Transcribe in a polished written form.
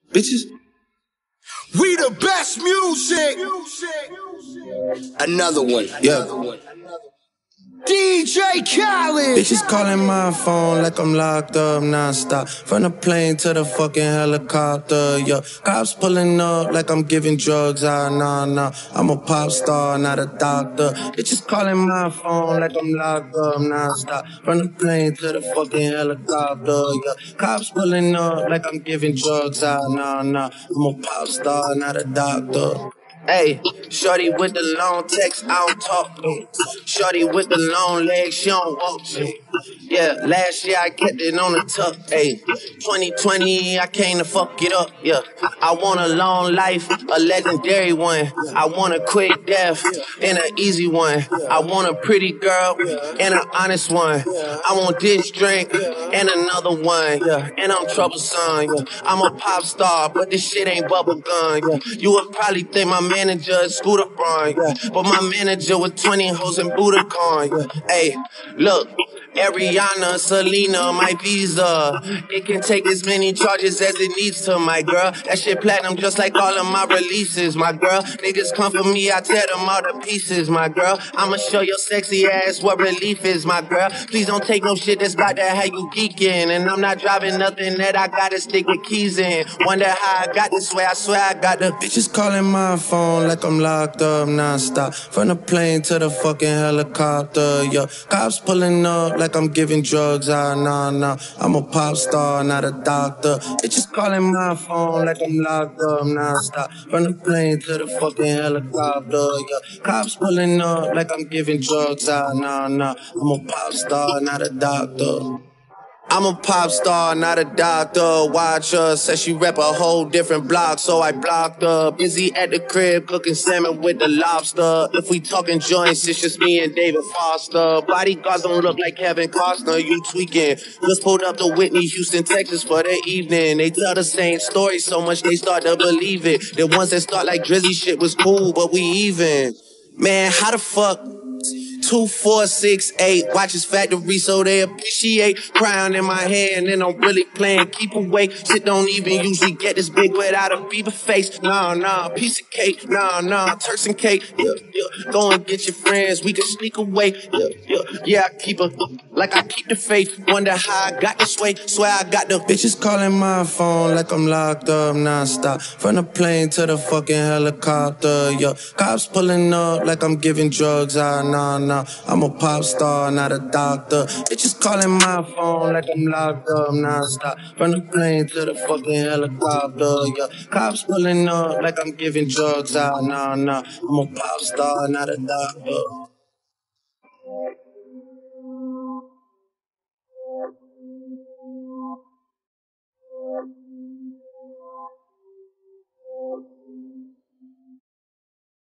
Bitches. We the best music. Another one. Yeah. DJ Khaled. Bitches calling my phone like I'm locked up non-stop. From the plane to the fucking helicopter, yeah. Cops pulling up like I'm giving drugs, nah. I'm a pop star, not a doctor. Bitches calling my phone like I'm locked up non-stop. From the plane to the fucking helicopter, yeah. Cops pulling up like I'm giving drugs, nah. I'm a pop star, not a doctor. Hey, shorty with the long text, I don't talk. Shorty with the long legs, she don't walk. Yeah, last year I kept it on the tuck. Hey, 2020, I came to fuck it up. Yeah, I want a long life, a legendary one. I want a quick death and an easy one. I want a pretty girl and an honest one. I want this drink and another one. Yeah, and I'm troublesome. Yeah, I'm a pop star, but this shit ain't bubblegum. Yeah, you would probably think my manager is Scooter Braun, yeah. But my manager with 20 hoes and Budokan, yeah. Hey, look, Ariana, Selena, my visa. It can take as many charges as it needs to, my girl. That shit platinum just like all of my releases, my girl. Niggas come for me, I tear them all to pieces, my girl. I'ma show your sexy ass what relief is, my girl. Please don't take no shit that's about to have you geeking. And I'm not driving nothing that I gotta stick with keys in. Wonder how I got this way, I swear I got the bitches calling my phone like I'm locked up non-stop. From the plane to the fucking helicopter, yeah. Cops pulling up like I'm giving drugs, nah. I'm a pop star, not a doctor. Bitches calling my phone like I'm locked up non-stop. From the plane to the fucking helicopter, yeah. Cops pulling up like I'm giving drugs, nah. I'm a pop star, not a doctor. I'm a pop star, not a doctor. Watch her, said she rep a whole different block, so I blocked her. Busy at the crib, cooking salmon with the lobster. If we talking joints, it's just me and David Foster. Bodyguards don't look like Kevin Costner, you tweaking. Just pulled up to Whitney, Houston, Texas for the evening. They tell the same story so much they start to believe it. The ones that start like Drizzy shit was cool, but we even. Man, how the fuck? 2468 watches factory so they appreciate. Crown in my hand and I'm really playing keep away. Shit don't even usually get this big without a Bieber face. Nah, piece of cake. Nah, Turks and cake. Yeah. Go and get your friends, we can sneak away. Yeah, I keep her like I keep the faith. Wonder how I got this way. Swear I got the bitches calling my phone like I'm locked up non-stop. From the plane to the fucking helicopter, yeah. Cops pulling up like I'm giving drugs, nah. I'm a pop star, not a doctor. Bitches calling my phone like I'm locked up non-stop. From the plane to the fucking helicopter, yeah. Cops pulling up like I'm giving drugs, nah. I'm a pop star, not a doctor.